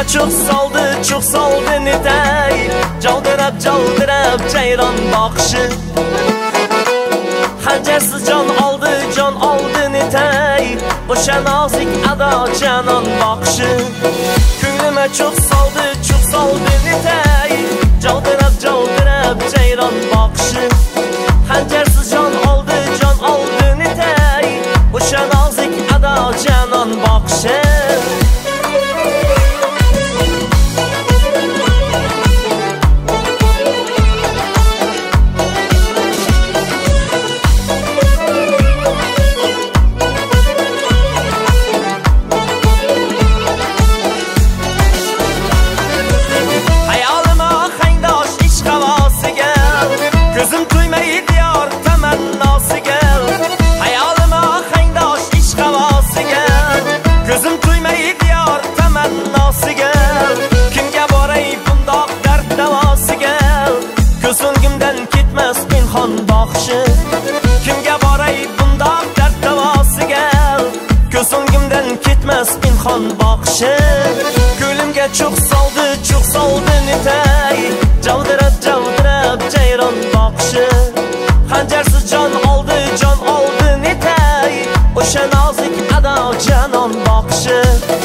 çok soldi netay Javdirab cayron boqishi Hanjarsiz jon oldi netay O'sha nozik ado janon boqishi Ko'nglima çok soldi netay Javdirab cayron boqishi Hanjarsiz jon oldi netay O'sha nozik ado janon boqishi Kimga boray bundoq dard davosiga Ko'zingimdan ketmas pinhon boqishi Ko'limga cho'q soldi netay Javdirab jayron boqishi Hanjarsiz jon oldi netay O'sha nozik ado janon boqishi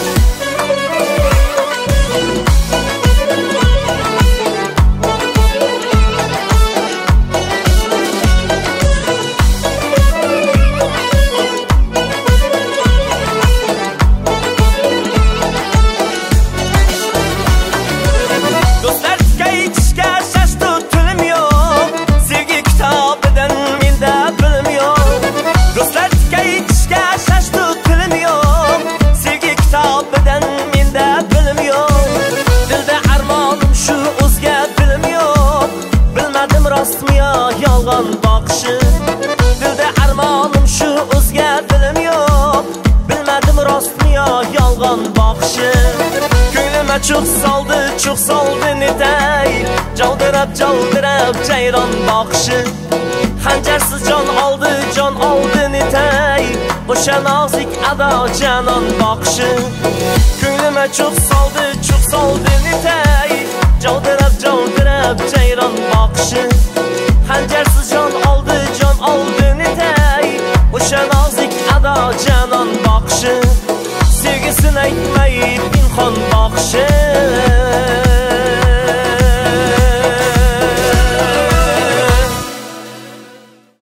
Yolg'on boqishi Dilda armonim shu o'zga dilim yo'q Bilmadim rostmi yo yolg'on boqishi Ko'nglima cho'q soldi netay Javdirab jayron boqishi Hanjarsiz jon oldi netay O'sha nozik ado janon boqishi Ko'nglima cho'q soldi netay Javdirab jayron boqishi Hanjarsiz jon oldi netay O'sha nozik ado janon boqishi Sevgisini aytmay pinhon boqishi